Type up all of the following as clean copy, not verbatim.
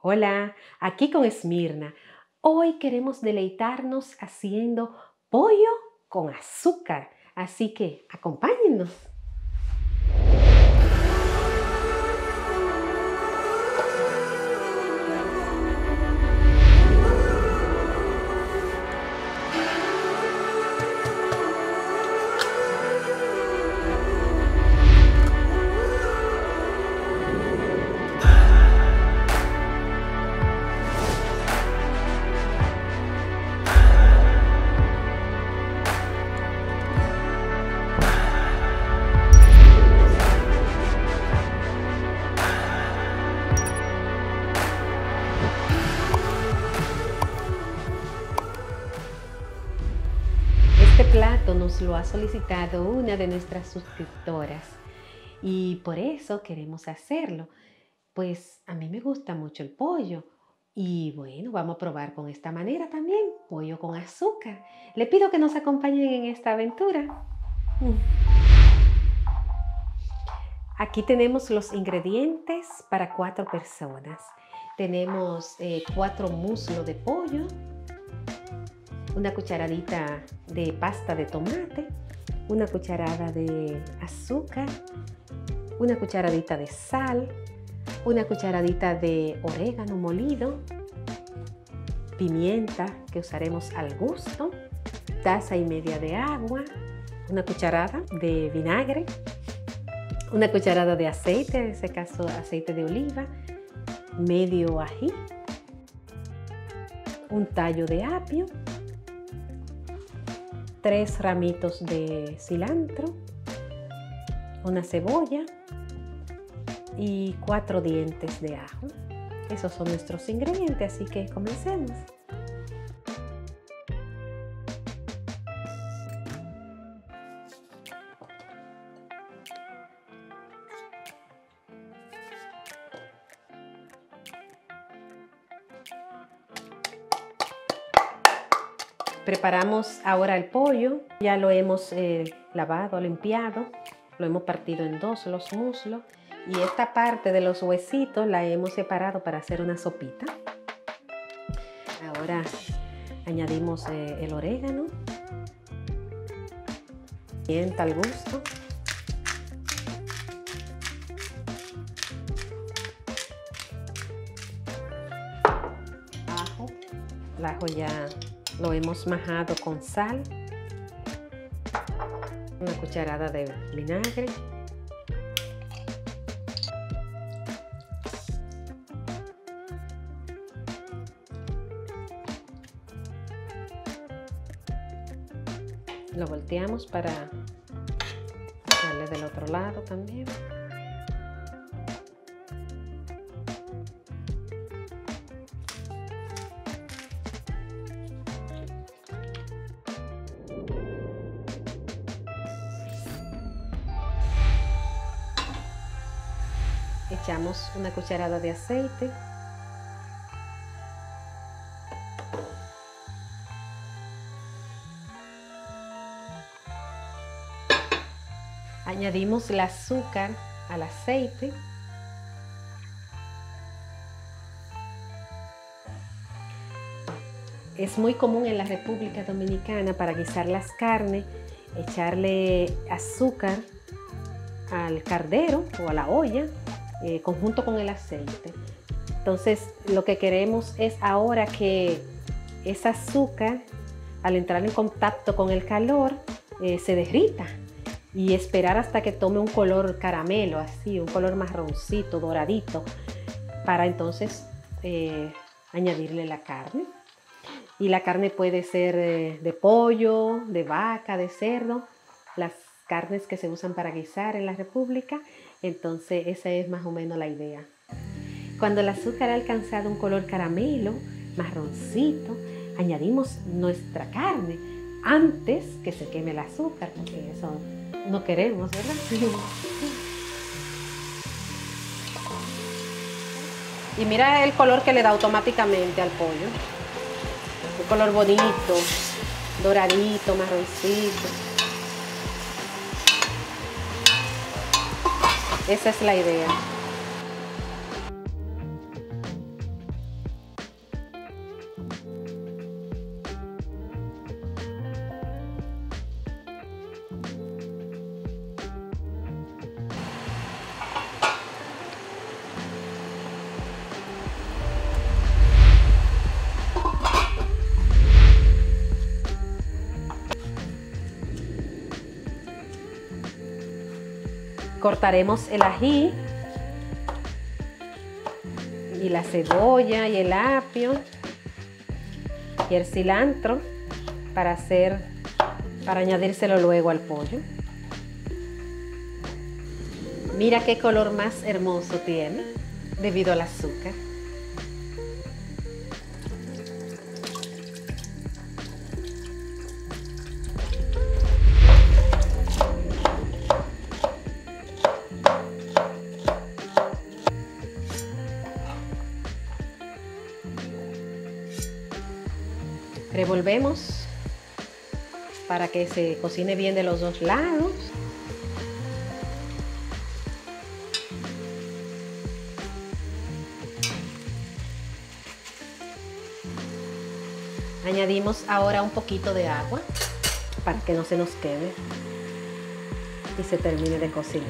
Hola, aquí con Esmirna. Hoy queremos deleitarnos haciendo pollo con azúcar, así que acompáñennos. Este plato nos lo ha solicitado una de nuestras suscriptoras y por eso queremos hacerlo. Pues a mí me gusta mucho el pollo y bueno, vamos a probar con esta manera también, pollo con azúcar. Le pido que nos acompañen en esta aventura. Aquí tenemos los ingredientes para 4 personas. Tenemos 4 muslos de pollo, una cucharadita de pasta de tomate, una cucharada de azúcar, una cucharadita de sal, una cucharadita de orégano molido, pimienta que usaremos al gusto, taza y media de agua, una cucharada de vinagre, una cucharada de aceite, en este caso aceite de oliva, medio ají, un tallo de apio, 3 ramitos de cilantro, una cebolla y 4 dientes de ajo. Esos son nuestros ingredientes, así que comencemos. Preparamos ahora el pollo, ya lo hemos lavado, limpiado, lo hemos partido en 2 los muslos y esta parte de los huesitos la hemos separado para hacer una sopita. Ahora añadimos el orégano, pimienta al gusto, ajo, el ajo ya lo hemos majado con sal, una cucharada de vinagre, lo volteamos para darle del otro lado también. Echamos una cucharada de aceite. Añadimos el azúcar al aceite. Es muy común en la República Dominicana para guisar las carnes, echarle azúcar al cardero o a la olla, conjunto con el aceite. Entonces lo que queremos es ahora que ese azúcar, al entrar en contacto con el calor, se derrita y esperar hasta que tome un color caramelo, así, un color marroncito, doradito, para entonces añadirle la carne. Y la carne puede ser de pollo, de vaca, de cerdo, las carnes que se usan para guisar en la República. Entonces esa es más o menos la idea. Cuando el azúcar ha alcanzado un color caramelo, marroncito, añadimos nuestra carne antes que se queme el azúcar, porque eso no queremos, ¿verdad? Y mira el color que le da automáticamente al pollo. Un color bonito, doradito, marroncito. Esa es la idea. Cortaremos el ají y la cebolla y el apio y el cilantro para añadírselo luego al pollo. Mira qué color más hermoso tiene debido al azúcar. Revolvemos para que se cocine bien de los dos lados. Añadimos ahora un poquito de agua para que no se nos quede y se termine de cocinar.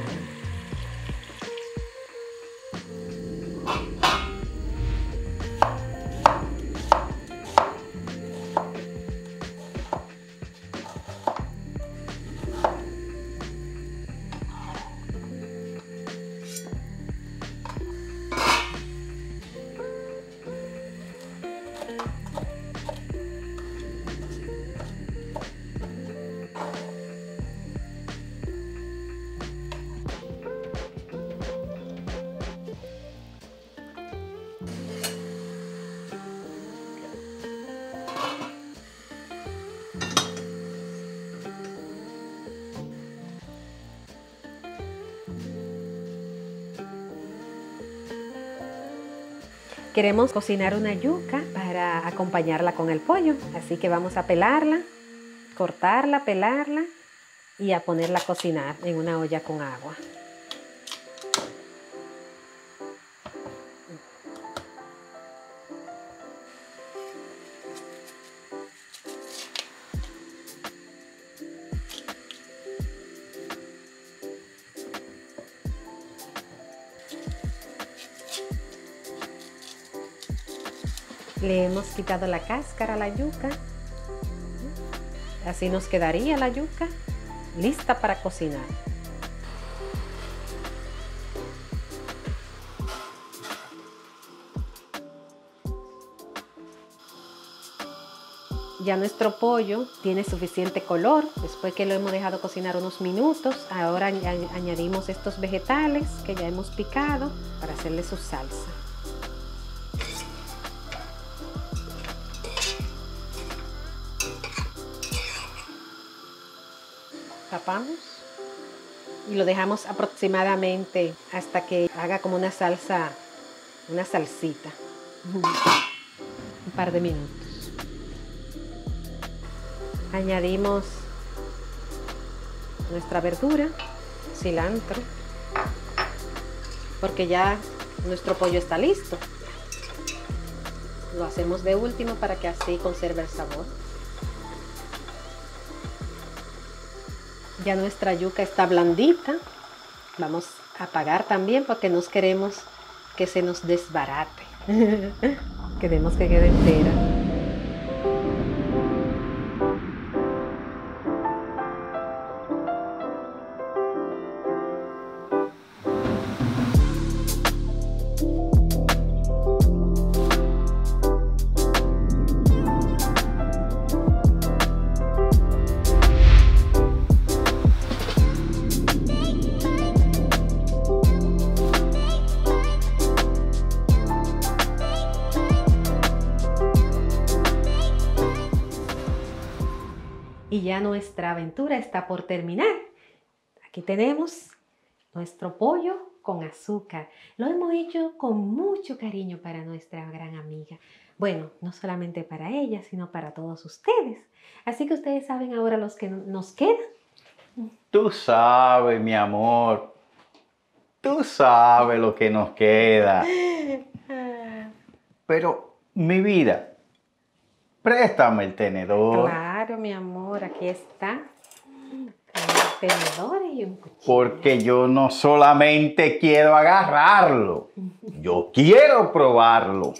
Queremos cocinar una yuca para acompañarla con el pollo, así que vamos a pelarla, cortarla, pelarla y a ponerla a cocinar en una olla con agua. Le hemos quitado la cáscara a la yuca. Así nos quedaría la yuca lista para cocinar. Ya nuestro pollo tiene suficiente color. Después que lo hemos dejado cocinar unos minutos, ahora añadimos estos vegetales que ya hemos picado para hacerle su salsa. Tapamos y lo dejamos aproximadamente hasta que haga como una salsa, una salsita. Un par de minutos. Añadimos nuestra verdura, cilantro, porque ya nuestro pollo está listo. Lo hacemos de último para que así conserve el sabor. Ya nuestra yuca está blandita. Vamos a apagar también porque no queremos que se nos desbarate. Queremos que quede entera. Y ya nuestra aventura está por terminar. Aquí tenemos nuestro pollo con azúcar. Lo hemos hecho con mucho cariño para nuestra gran amiga. Bueno, no solamente para ella, sino para todos ustedes. Así que ustedes saben ahora los que nos quedan. Tú sabes, mi amor. Tú sabes lo que nos queda. Pero, mi vida, préstame el tenedor. Claro, mi amor, aquí está. Tenedor y un cuchillo. Porque yo no solamente quiero agarrarlo, yo quiero probarlo.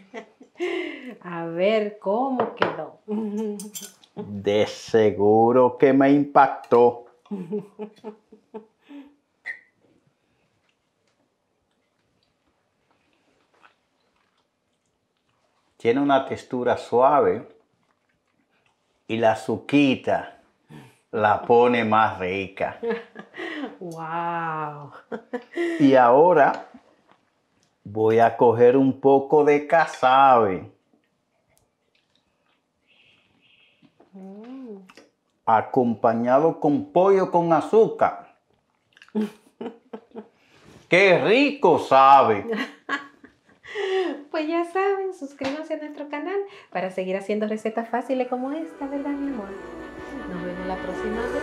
A ver cómo quedó. De seguro que me impactó. tiene una textura suave y la azuquita la pone más rica. ¡Wow! Y ahora voy a coger un poco de casabe. Acompañado con pollo con azúcar. ¡Qué rico sabe! Pues ya saben, suscríbanse a nuestro canal para seguir haciendo recetas fáciles como esta, ¿verdad, mi amor? Nos vemos la próxima vez.